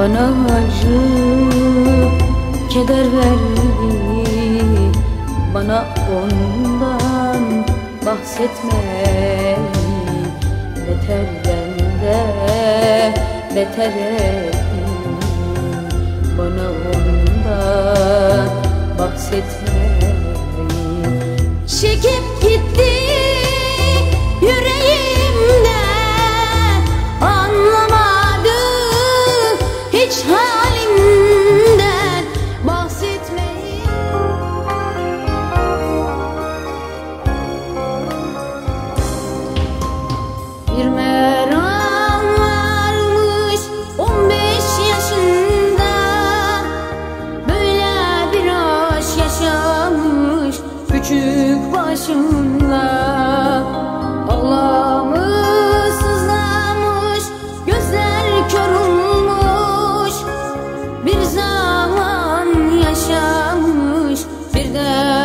bana acı, keder verdi. Bana ondan bahsetme, beterden de beter ettin. Bana ondan bahsetme. Çekip gitti yüreğimden, anlamadı hiç halimden bahsetmeyi. Bir meram varmış 15 yaşında, böyle bir aşk yaşamış küçük başında. Ağlamış, sızlamış, gözler kör olmuş. Bir zaman yaşamış, bir de